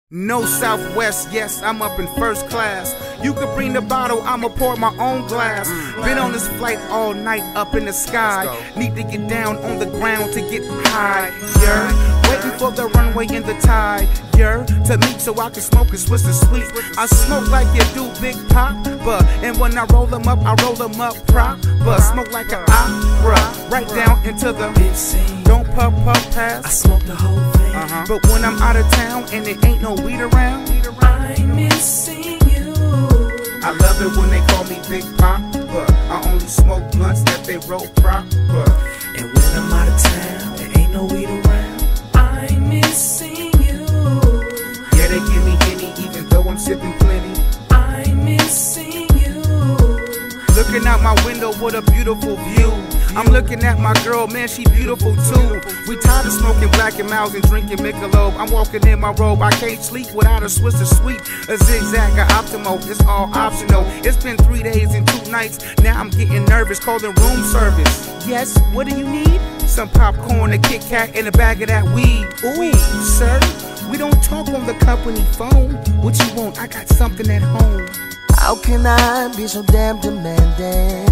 No Southwest, yes, I'm up in first class. You could bring the bottle, I'ma pour my own glass. Been on this flight all night up in the sky. Need to get down on the ground to get high, yeah. Waiting for the runway in the tide, yeah. To meet so I can smoke and switch the sweet. I smoke like you do, Big Papa. And when I roll them up, I roll them up proper. Smoke like an opera, right down into the big scene. Don't puff pass, I smoke the whole thing. But when I'm out of town and it ain't no weed around, I'm missing you. I love it when they call me Big Papa. I only smoke blunts that they roll proper. And when I'm out of town, there ain't no weed around. I'm missing you. Yeah, they give me any, even though I'm sipping plenty. I'm missing you. Looking out my window, what a beautiful view. I'm looking at my girl, man, she beautiful too. We tired of smoking Black and Milds and drinking Michelob. I'm walking in my robe, I can't sleep without a Swiss or Sweet, a Zigzag, a Optimo, it's all optional. It's been 3 days and 2 nights, now I'm getting nervous, calling room service. Yes, what do you need? Some popcorn, a Kit Kat, and a bag of that weed. Ooh, sir, we don't talk on the company phone. What you want? I got something at home. How can I be so damn demanding?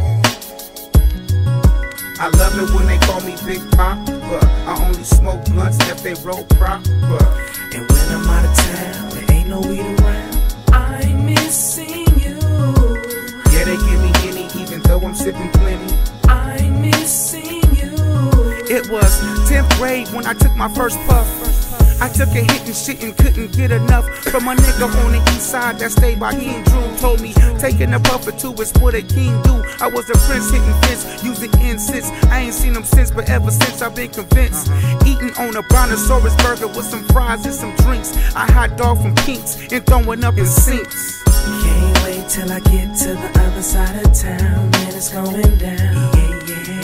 I love it when they call me Big Papa. I only smoke blunts if they roll proper. And when I'm out of town, there ain't no weed around. I'm missing you. Yeah, they give me any, even though I'm sipping plenty. I'm missing you. It was 10th grade when I took my first puff. I took a hit and shit and couldn't get enough. From my nigga on the east side that stayed by King Drew. Told me taking a puff or two is what a king do. I was a prince hitting fence, using incense. I ain't seen him since, but ever since I've been convinced. Eating on a brontosaurus burger with some fries and some drinks. I hot dog from Kinks and throwing up in sinks. Can't wait till I get to the other side of town. Man, it's going down. Yeah, yeah.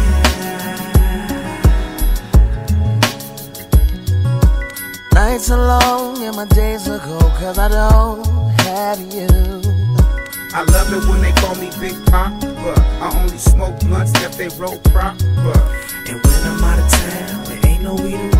Nights are long and my days are cold, cause I don't have you. I love it when they call me Big Papa. I only smoke blunts if they roll proper. And when I'm out of town, there ain't no weed around.